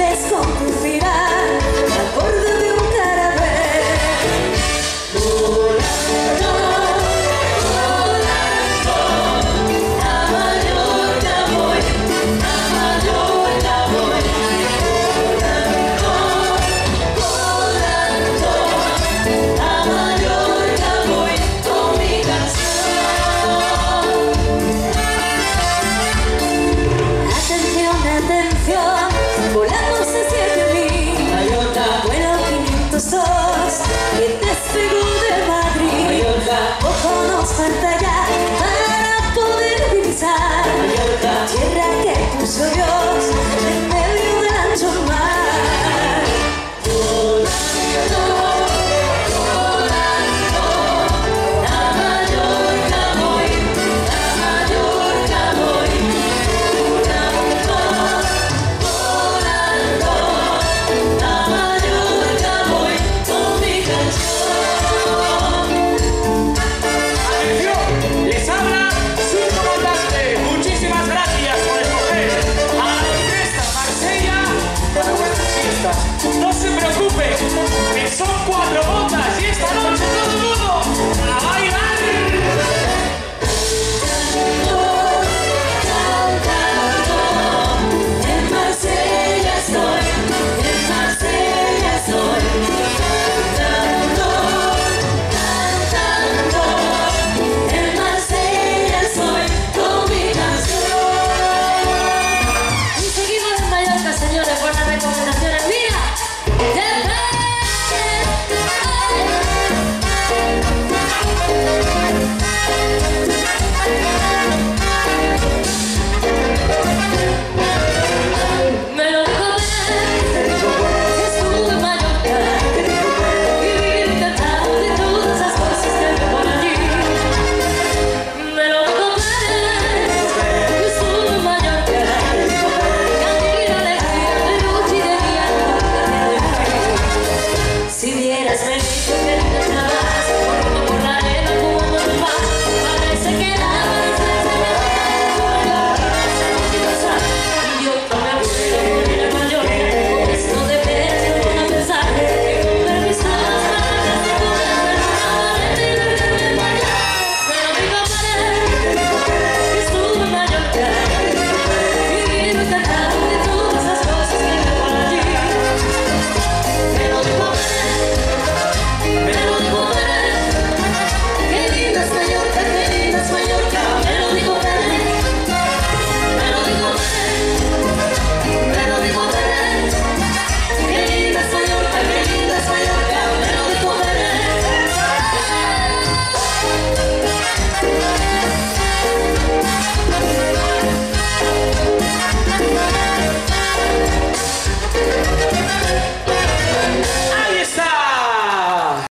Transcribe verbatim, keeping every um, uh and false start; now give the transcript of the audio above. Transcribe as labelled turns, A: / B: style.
A: calles con tu final al borde de un carabel. Volando, volando, a Mallorca voy, a Mallorca voy. Volando, volando, a Mallorca voy con mi canción. Atención, atención, volamos hacia Berlín. Mallorca, vuelo quinientos dos, que despegó de Madrid. Mallorca, poco nos falta ya para poder divisar. Mallorca, tierra que puso Dios en medio del ancho mar. Volando, volando, a Mallorca voy, a Mallorca voy. Volando, volando, a Mallorca voy con mi canción.
B: Atención, les habla su comandante. Muchísimas gracias por escoger a la orquesta Marsella para vuestra fiesta. No se preocupen, que son cuatro